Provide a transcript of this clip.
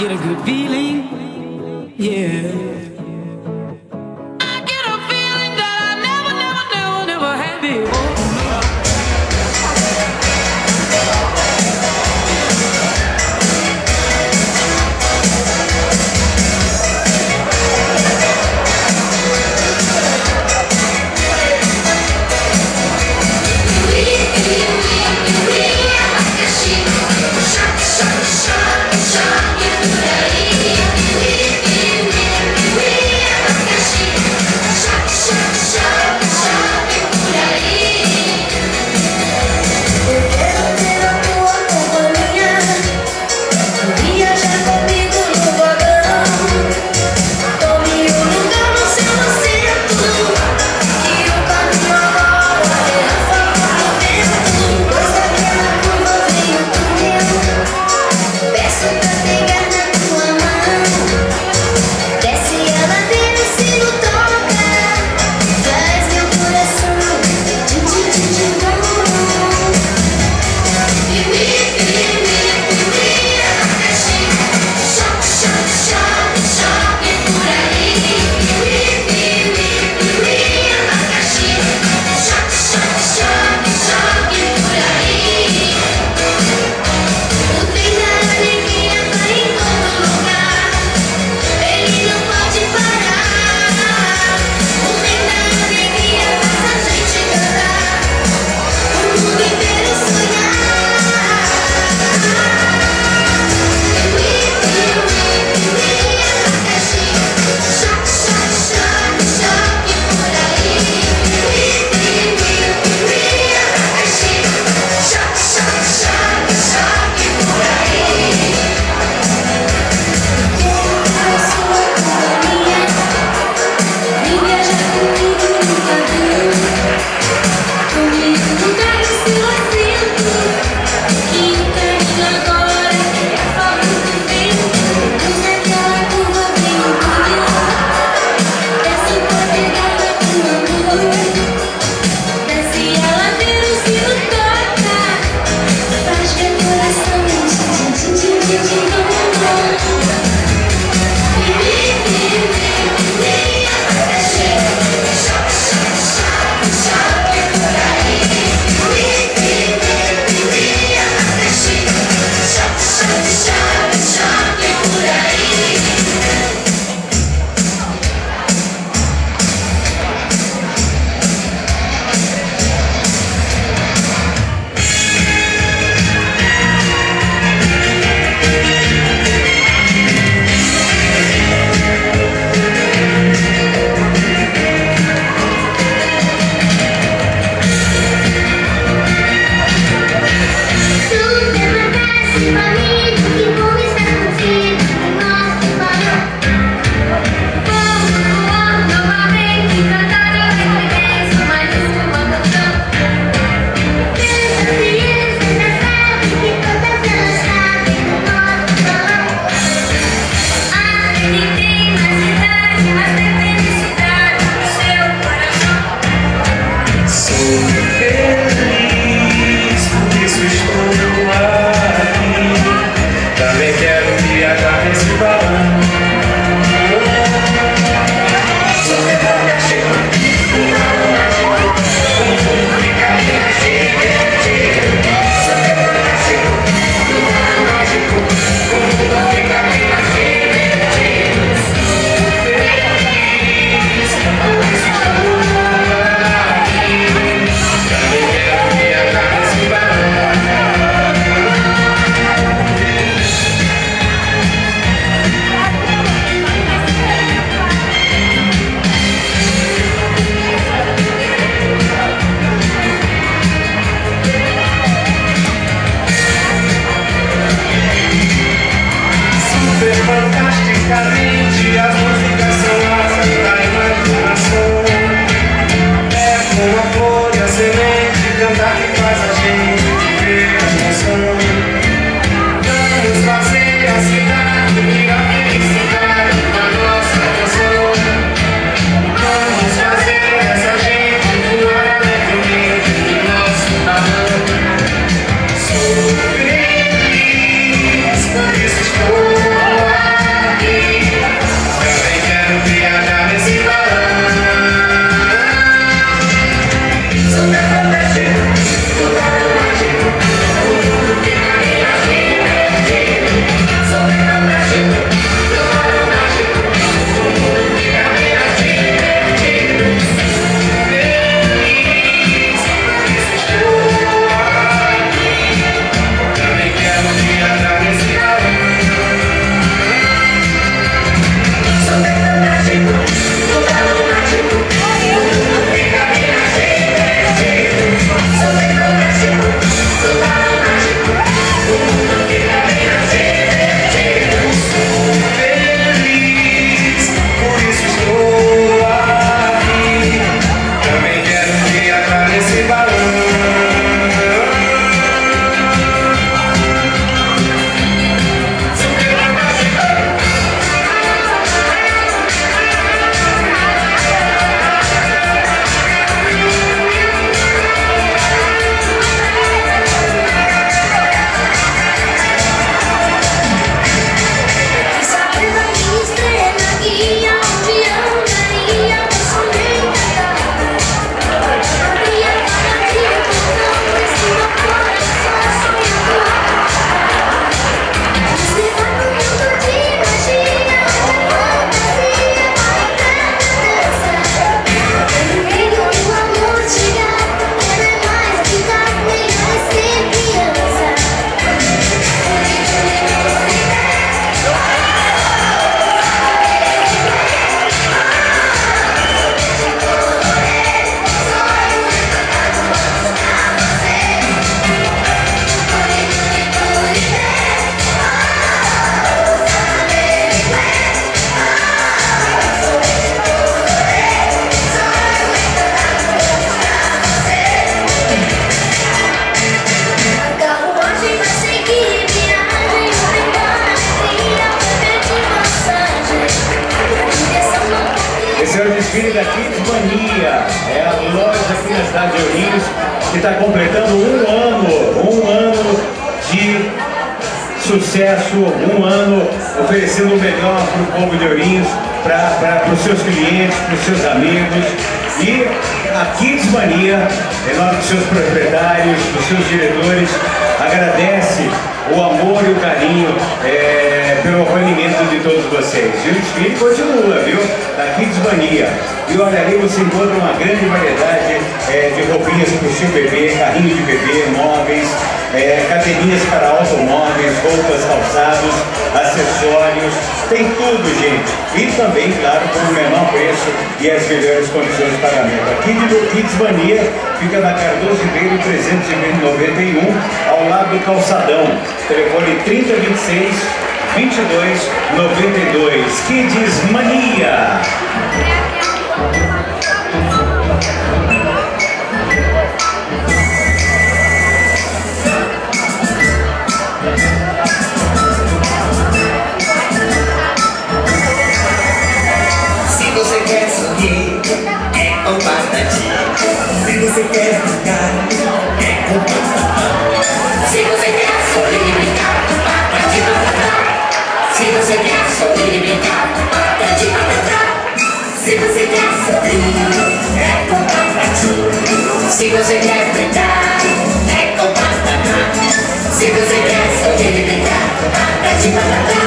get a good feeling, yeah. I get a feeling that I never had before. Shine, shine, shine, you desfile da Kids Mania. É a loja aqui na cidade de Ourinhos que está completando um ano de sucesso, um ano oferecendo o melhor para o povo de Ourinhos, para os seus clientes, para os seus amigos. E a Kids Mania, em nome dos seus proprietários, dos seus diretores, agradece o amor e o carinho pelo acolhimento de todos vocês. E o desfile continua, viu? Da Kids Mania. E olha, ali você encontra uma grande variedade de roupinhas para o seu bebê, carrinho de bebê, móveis, cadeirinhas para automóveis, roupas, calçados, acessórios, tem tudo, gente. E também, claro, com o menor preço e as melhores condições de pagamento. Aqui de Kids Mania fica na Cardoso Ribeiro 391, ao lado do Calçadão. Telefone 3026 2292. Kids Mania. Se você quer sorrir, é com batatinha. Se você quer brincar, é com batatinha. Se você quer sorrir e brincar, patati patatá. Se você quer sorrir e brincar, patati patatá. Se você quer sorrir, é com batatinha. Se você quer brincar, é com batatinha. Se você quer sorrir e brincar, patati patatá.